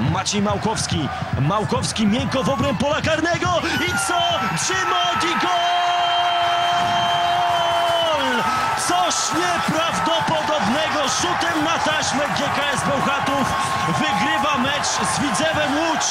Maciej Małkowski. Małkowski miękko w obręb pola karnego. I co? Grzymot i gol! Coś nieprawdopodobnego. Rzutem na taśmę GKS Bełchatów wygrywa mecz z Widzewem Łódź.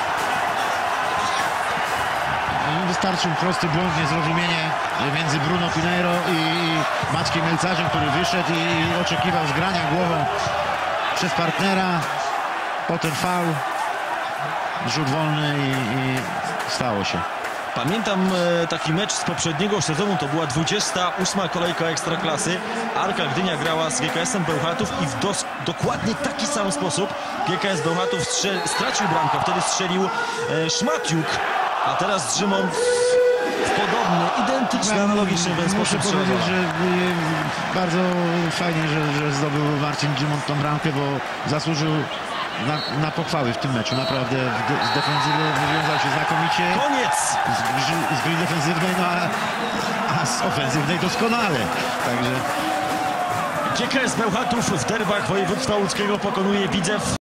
Wystarczył prosty błąd, niezrozumienie między Bruno Pinheiro i Maćkiem Melcarzem, który wyszedł i oczekiwał zgrania głową przez partnera. Potem faul, rzut wolny i stało się. Pamiętam taki mecz z poprzedniego sezonu, to była 28. kolejka Ekstraklasy. Arka Gdynia grała z GKS-em Bełchatów i w dokładnie taki sam sposób GKS Bełchatów stracił bramkę. Wtedy strzelił Szmatiuk, a teraz Grzymon w podobny, identyczny, analogiczny sposób. Muszę powiedzieć, że bardzo fajnie, że zdobył Marcin Grzymon tą bramkę, bo zasłużył na pochwały w tym meczu. Naprawdę z defensywy wywiązał się znakomicie. Koniec! Z gry defensywnej, no a z ofensywnej doskonale. Także GKS Bełchatów w derbach województwa łódzkiego pokonuje Widzew.